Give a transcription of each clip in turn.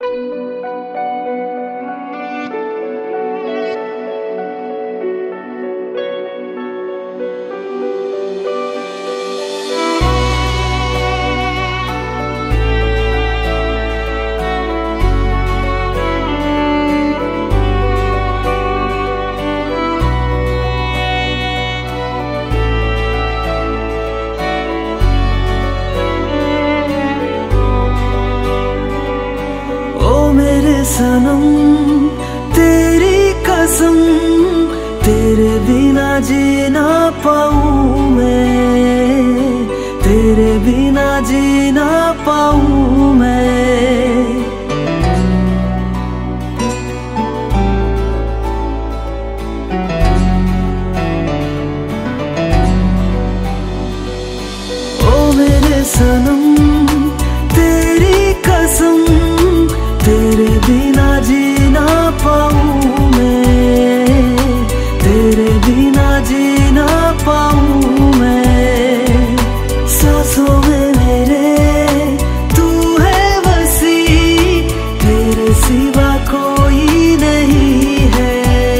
सनम तेरी कसम, तेरे बिना जी ना पाऊं मैं, तेरे बिना जी ना पाऊं मैं। ओ मेरे सनम तेरी कसम, तेरे बिना जी ना पाऊं मैं, तेरे बिना जी ना पाऊं मैं। सांसों में मेरे तू है बसी, तेरे सिवा कोई नहीं है,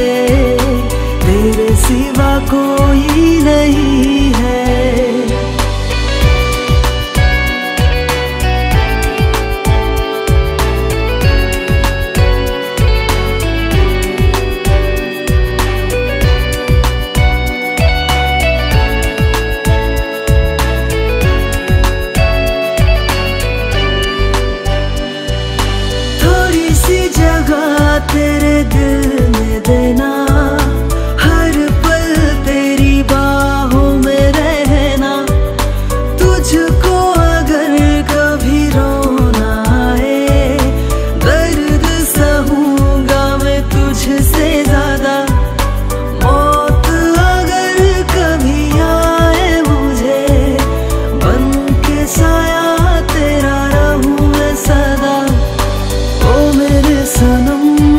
तेरे सिवा कोई नहीं है। तेरे दिल में देना, हर पल तेरी बाहों में रहना। तुझको अगर कभी रोना आए, दर्द सहूंगा मैं तुझसे ज्यादा। मौत अगर कभी आए मुझे, बन के साया तेरा रहूं मैं सदा। ओ मेरे सनम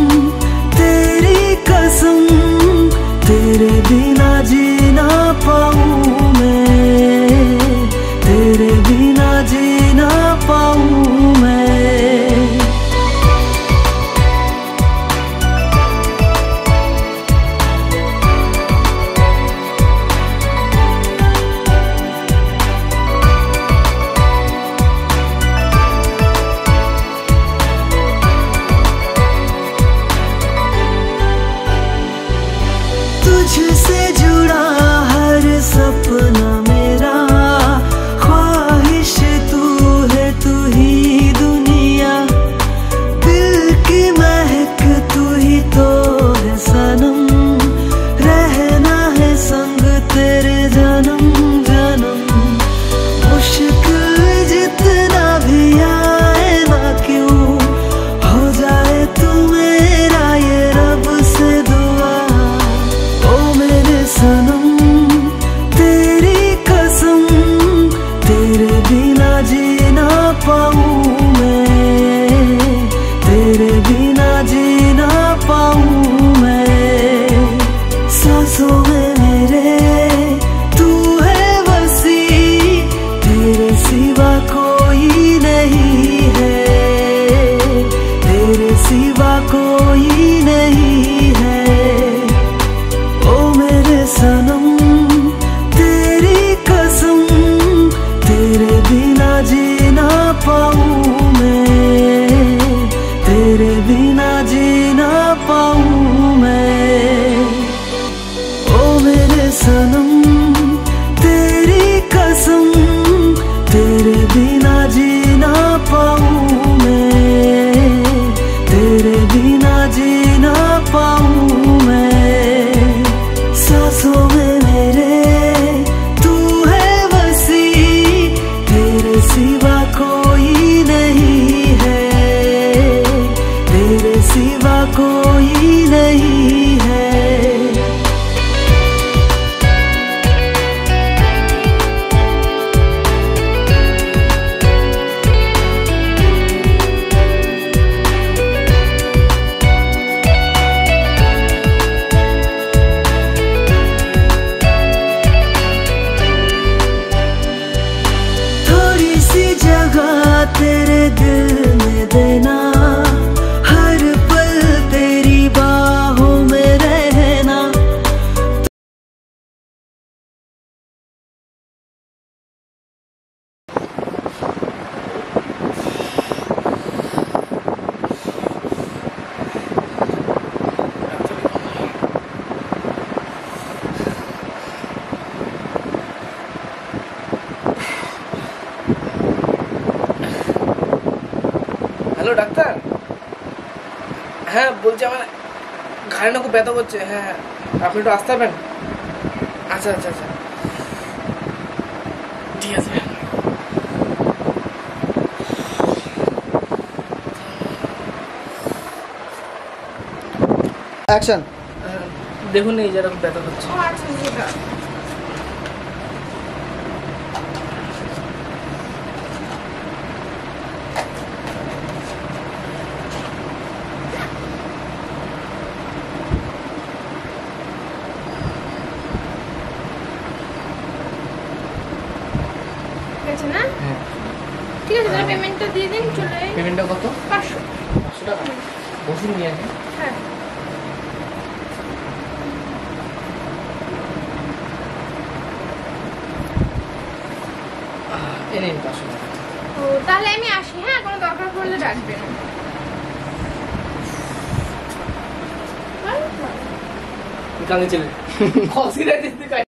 तेरे बिना जी ना पाऊं मैं, तेरे बिना जी ना पाऊं मैं। तुझसे जुड़ा हर सपना मेरा, ख्वाहिश तू है, तू ही दुनिया। दिल की महक तू ही तो है सनम, रहना है संग तेरे जन्म जन्म। मुश्किल जितना भी आए ना क्यों, हो जाए तू मेरा ये रब से दुआ। सनम तेरी कसम, तेरे बिना जी ना पाऊं मैं, तेरे बिना जी ना पाऊं मैं। सांसों में मेरे तू है बसी, तेरे सिवा कोई नहीं है, तेरे सिवा कोई नहीं है। सनम तेरी कसम, तेरे बिना जी ना पाऊं मैं, तेरे बिना जी ना पाऊं मैं। ओ मेरे सनम तेरी कसम, तेरे बिना जी ना पाऊं मैं, तेरे बिना হ্যালো ডাক্তার, হ্যাঁ বলছি আমার ঘাড়ে না খুব ব্যথা করছে। হ্যাঁ হ্যাঁ, আপনি একটু আসতে পারবেন? আচ্ছা আচ্ছা আচ্ছা, ঠিক আছে। অ্যাকশন। দেখুন এই যারা খুব ব্যথা করছে। ঠিক আছে না? হ্যাঁ, ঠিক আছে, তাহলে পেমেন্টটা দিয়ে দিন, চলে যাই। পেমেন্টটা কত? 500। 500 টাকা। বসুন নিয়ে আসেন। হ্যাঁ। এ নিন 500 টাকা। ও তাহলে আমি আসি, হ্যাঁ, কোনো দরকার পড়লে ডাকবেন। কালকে চলে।